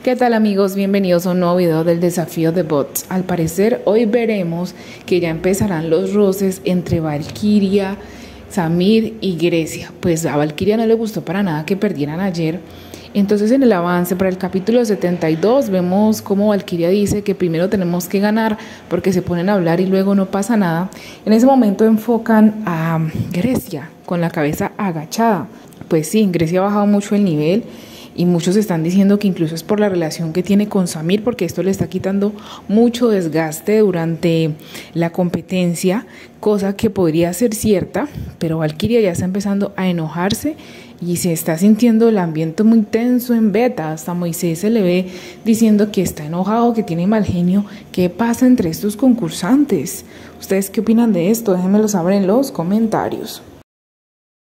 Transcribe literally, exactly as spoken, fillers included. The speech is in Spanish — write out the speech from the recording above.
¿Qué tal amigos? Bienvenidos a un nuevo video del desafío de bots. Al parecer hoy veremos que ya empezarán los roces entre Valkyria, Samir y Grecia. Pues a Valkyria no le gustó para nada que perdieran ayer. Entonces en el avance para el capítulo setenta y dos vemos cómo Valkyria dice que primero tenemos que ganar porque se ponen a hablar y luego no pasa nada. En ese momento enfocan a Grecia con la cabeza agachada. Pues sí, Grecia ha bajado mucho el nivel. Y muchos están diciendo que incluso es por la relación que tiene con Samir, porque esto le está quitando mucho desgaste durante la competencia, cosa que podría ser cierta, pero Valkyria ya está empezando a enojarse y se está sintiendo el ambiente muy tenso en beta. Hasta Moisés se le ve diciendo que está enojado, que tiene mal genio. ¿Qué pasa entre estos concursantes? ¿Ustedes qué opinan de esto? Déjenmelo saber en los comentarios.